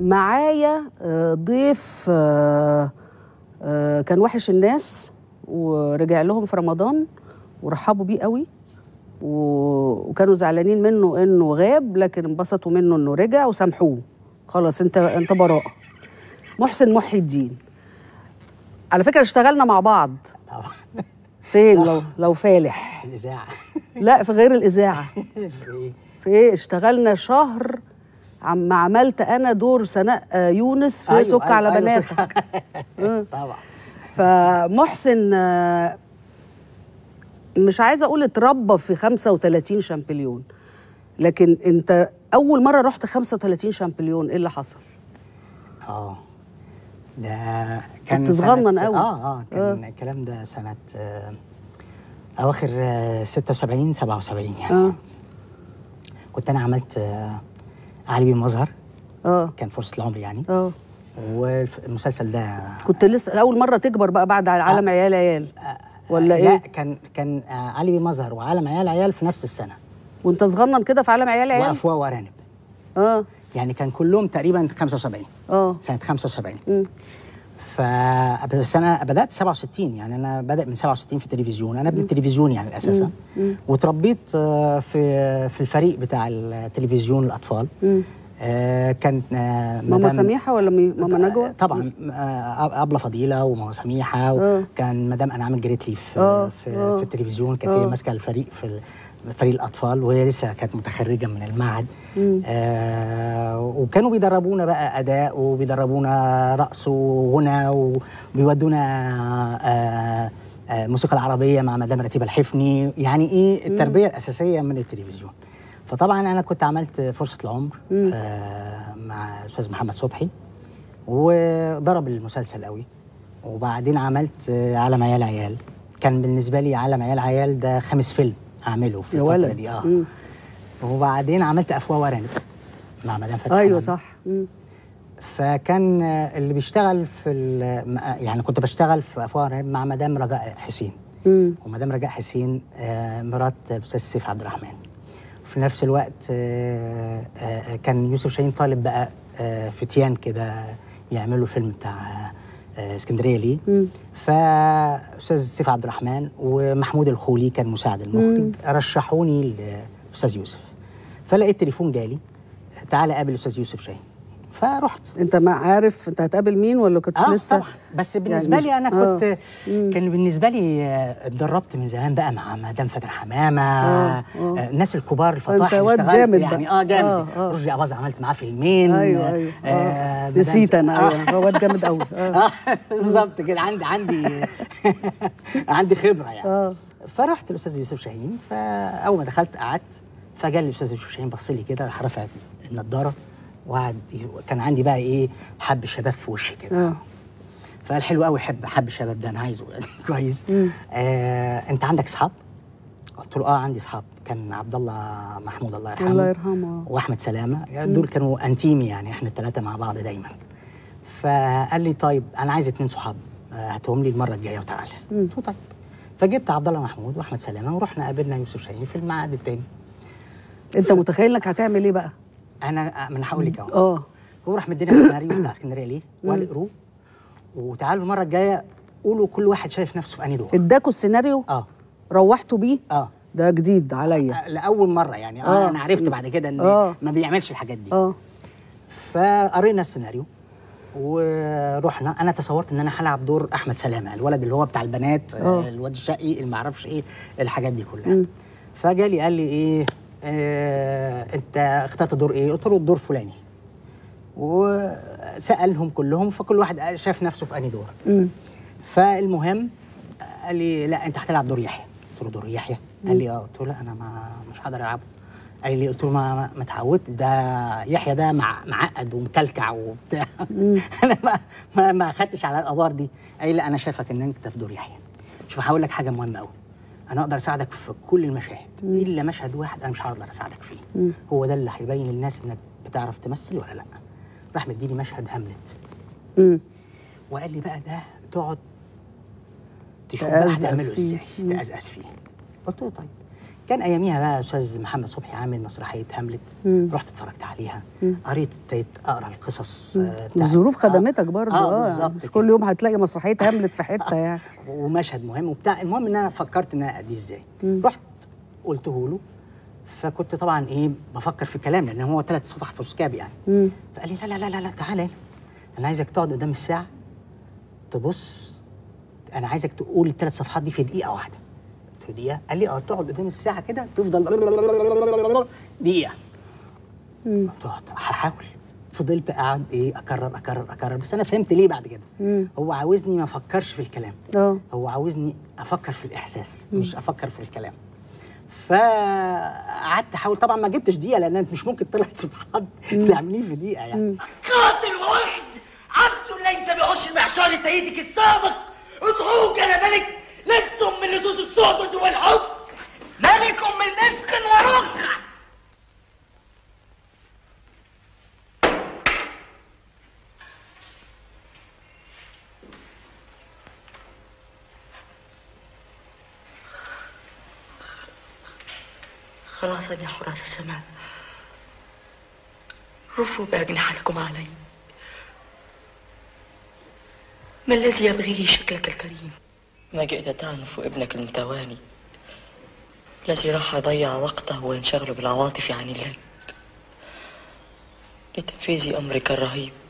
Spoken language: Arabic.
معايا ضيف كان وحش الناس ورجع لهم في رمضان ورحبوا بيه قوي وكانوا زعلانين منه انه غاب، لكن انبسطوا منه انه رجع وسامحوه. خلاص انت براء. محسن محي الدين، على فكره اشتغلنا مع بعض. طبعا. فين لو فالح؟ في الاذاعه. لا، في غير الاذاعه. في ايه؟ اشتغلنا شهر. عملت انا دور سناء يونس في سك على بناتك. طبعا. فمحسن مش عايزه اقول اتربى في 35 شامبليون، لكن انت اول مره رحت 35 شامبليون ايه اللي حصل؟ ده كان كنت صغنن قوي. كان الكلام ده سنه اواخر 76 77 يعني. كنت انا عملت علي بيه مظهر. كان فرصه العمر يعني. والمسلسل ده كنت لسه اول مره تكبر بقى بعد عالم عيال عيال ولا ايه؟ لا، كان علي بيه مظهر وعالم عيال عيال في نفس السنه. وانت صغنن كده في عالم عيال عيال؟ وافواه وارانب. يعني كان كلهم تقريبا 75. سنه 75. بس انا بدات 67، يعني انا بادئ من 67 في التلفزيون. انا ابن التلفزيون يعني اساسا. وتربيت في الفريق بتاع التلفزيون الاطفال. كان ماما سميحه ولا ماما نجوى؟ طبعا ابله فضيله وماما سميحه. وكان مدام انعام جريتلي في التلفزيون، كانت هي ماسكه الفريق في فريق الاطفال، وهي لسه كانت متخرجه من المعهد. وكانوا بيدربونا بقى اداء وبيدربونا رقص وغنى وبيودونا موسيقى العربيه مع مدام رتيبه الحفني. يعني ايه التربيه الاساسيه من التلفزيون. فطبعا انا كنت عملت فرصه العمر مع الاستاذ محمد صبحي، وضرب المسلسل قوي. وبعدين عملت عالم عيال عيال. كان بالنسبه لي عالم عيال عيال ده 5 فيلم اعمله في الفتره دي. وبعدين عملت افواه وارانب مع مدام فتحي. ايوه صح. فكان اللي بيشتغل يعني كنت بشتغل في افواه وارانب مع مدام رجاء حسين. ومدام رجاء حسين مرات الاستاذ سيف عبد الرحمن. في نفس الوقت كان يوسف شاهين طالب بقى فتيان كده يعملوا فيلم بتاع اسكندريه ليه. فاستاذ سيف عبد الرحمن ومحمود الخولي كان مساعد المخرج رشحوني لاستاذ يوسف. فلقيت تليفون جالي، تعالى قابل الاستاذ يوسف شاهين. فرحت. انت ما عارف انت هتقابل مين ولا كنتش لسه؟ طبعا. بس بالنسبه لي انا كنت كان بالنسبه لي اتدربت من زمان بقى مع مدام فاتن حمامه. الناس الكبار الفطاح اللي اشتغلت جامد يعني. جامد. رشدي اباظه عملت معاه فيلمين. ايوه نسيت انا. هو واد جامد قوي. بالظبط كده. عندي خبره يعني. فرحت الاستاذ يوسف شاهين. فاول ما دخلت قعدت، فجالي الاستاذ يوسف شاهين بص لي كده، راح رفع النضاره وقعد. كان عندي بقى ايه، حب الشباب في وشي كده. فقال حلو قوي، حب الشباب ده انا عايزه يعني. كويس. انت عندك اصحاب؟ قلت له عندي اصحاب. كان عبد الله محمود الله يرحمه. الله يرحمه. واحمد سلامه. دول كانوا انتيمي يعني، احنا الثلاثه مع بعض دايما. فقال لي طيب انا عايز 2 صحاب، هاتهم لي المره الجايه وتعالى. قلت له طيب. فجبت عبد الله محمود واحمد سلامه ورحنا قابلنا يوسف شاهين في المعهد الثاني. انت متخيل انك هتعمل ايه بقى؟ انا هقول لك اهو. هو راح مدينا السيناريو بتاع اسكندريه ليه، وقال اقروه وتعالوا المره الجايه قولوا كل واحد شايف نفسه في انهي دور. اداكوا السيناريو؟ روحتوا بيه؟ ده جديد عليا. لاول مره يعني. انا عرفت بعد كده ان ما بيعملش الحاجات دي. فقرينا السيناريو ورحنا. انا تصورت ان انا هلعب دور احمد سلامه، الولد اللي هو بتاع البنات، الواد الشقي اللي ما اعرفش ايه الحاجات دي كلها. فجالي قال لي ايه، انت اخترت دور ايه؟ قلت له الدور فلاني. وسالهم كلهم، فكل واحد شاف نفسه في انهي دور. فالمهم قال لي لا انت هتلعب دور يحيى. قلت له دور يحيى؟ قال لي قلت له لا انا مش هقدر العبه. قال لي قلت له ما اتعودت، ده يحيى ده معقد ومكلكع وبتاع. انا ما خدتش على الادوار دي. قال لي لا انا شايفك ان انت في دور يحيى. شوف هقول لك حاجه مهمه قوي، انا اقدر اساعدك في كل المشاهد الا مشهد واحد انا مش هقدر اساعدك فيه. هو ده اللي هيبين للناس انك بتعرف تمثل ولا لا. راح مديني مشهد هاملت. وقال لي بقى ده تقعد تشوف بقى هتعمله ازاي، تأزأز فيه. قلت له طيب. كان اياميها بقى استاذ محمد صبحي عامل مسرحيه هاملت، رحت اتفرجت عليها، قريت ابتديت اقرا القصص الظروف خدمتك برضه. بالظبط مش كل يوم هتلاقي مسرحيه هاملت في حته يعني. ومشهد مهم وبتاع. المهم ان انا فكرت ان انا اديه ازاي. رحت قلته له، فكنت طبعا ايه بفكر في الكلام لان هو 3 صفح فوسكاب يعني. فقال لي لا لا لا لا تعالى هنا، انا عايزك تقعد قدام الساعه تبص، انا عايزك تقول ال3 صفحات دي في دقيقه واحده. قلت له دقيقه؟ قال لي تقعد قدام الساعه كده تفضل دقيقه. قلت له هحاول. فضلت قاعد ايه اكرر اكرر اكرر، بس انا فهمت ليه بعد كده. هو عاوزني ما افكرش في الكلام، هو عاوزني افكر في الاحساس مش افكر في الكلام. فقعدت احاول، طبعا ما جبتش دقيقه لان انت مش ممكن 3 صفحات تعمليه في دقيقه يعني. قاتل ووحد عبد ليس بعش معشار سيدك السابق، ادعوك يا ملك، لستم من لصوص السعدة والحب، ملك من مسك ورقع. خلاص يا حراس السماء، رفوا بأجنحتكم علي. ما الذي يبغيه شكلك الكريم؟ ما جئت تعنف ابنك المتواني الذي راح يضيع وقته وينشغل بالعواطف عن الله لتنفيذ أمرك الرهيب.